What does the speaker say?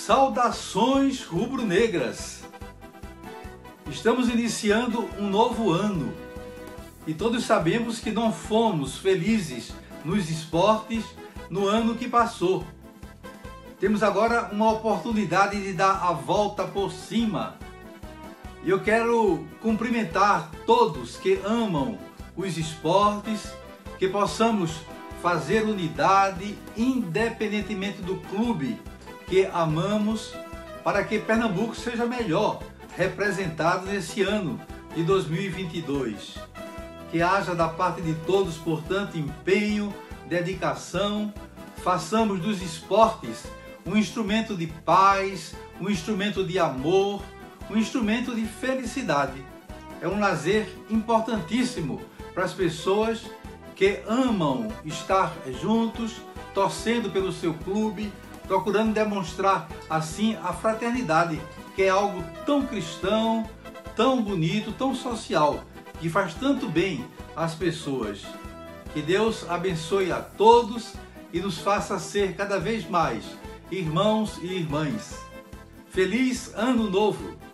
Saudações rubro-negras! Estamos iniciando um novo ano e todos sabemos que não fomos felizes nos esportes no ano que passou. Temos agora uma oportunidade de dar a volta por cima. E eu quero cumprimentar todos que amam os esportes, que possamos fazer unidade independentemente do clube que amamos, para que Pernambuco seja melhor representado nesse ano de 2022. Que haja da parte de todos, portanto, empenho, dedicação, façamos dos esportes um instrumento de paz, um instrumento de amor, um instrumento de felicidade. É um lazer importantíssimo para as pessoas que amam estar juntos, torcendo pelo seu clube, procurando demonstrar assim a fraternidade, que é algo tão cristão, tão bonito, tão social, que faz tanto bem às pessoas. Que Deus abençoe a todos e nos faça ser cada vez mais irmãos e irmãs. Feliz Ano Novo!